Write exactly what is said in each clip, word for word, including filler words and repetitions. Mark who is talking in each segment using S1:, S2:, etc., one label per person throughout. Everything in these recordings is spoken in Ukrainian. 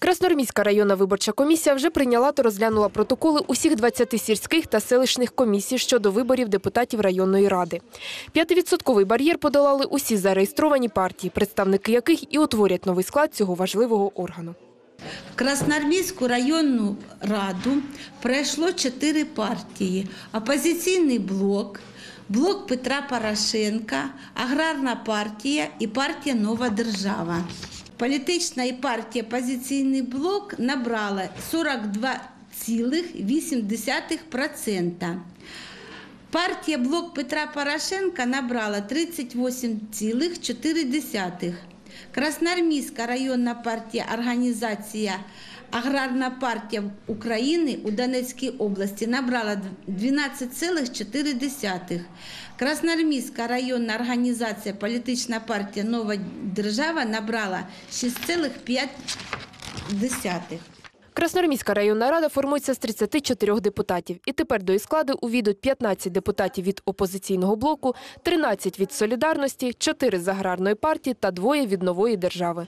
S1: Красноармійська районна виборча комісія вже прийняла та розглянула протоколи усіх двадцяти сільських та селищних комісій щодо виборів депутатів районної ради. П'ятивідсотковий бар'єр подолали усі зареєстровані партії, представники яких і утворять новий склад цього важливого органу.
S2: В Красноармійську районну раду пройшло чотири партії. Опозиційний блок, блок Петра Порошенка, Аграрна партія і партія «Нова держава». Політична і партія «Опозиційний блок» набрала сорок два цілих вісім десятих відсотка. Партія «Блок Петра Порошенка» набрала тридцять вісім цілих чотири десятих відсотка. Красноармійська районна партія «Організація Аграрна партія України» у Донецькій області набрала дванадцять цілих чотири десятих відсотка. Красноармійська районна організація «Політична партія «Нова держава» набрала шість цілих п'ять десятих відсотка.
S1: Красноармійська районна рада формується з тридцяти чотирьох депутатів. І тепер до її складу увійдуть п'ятнадцять депутатів від опозиційного блоку, тринадцять від «Солідарності», чотири з Аграрної партії та двоє від «Нової держави».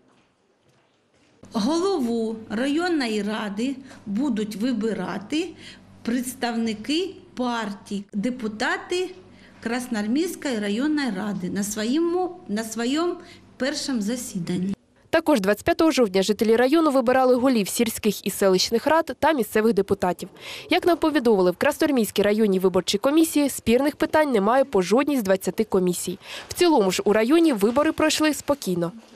S2: Голову районної ради будуть вибирати представники партій, депутати Красноармійської районної ради на своєму, на своєму першому засіданні.
S1: Також двадцять п'ятого жовтня жителі району вибирали голів сільських і селищних рад та місцевих депутатів. Як нам повідомили в Красноармійській районній виборчій комісії, спірних питань немає по жодній з двадцяти комісій. В цілому ж у районі вибори пройшли спокійно.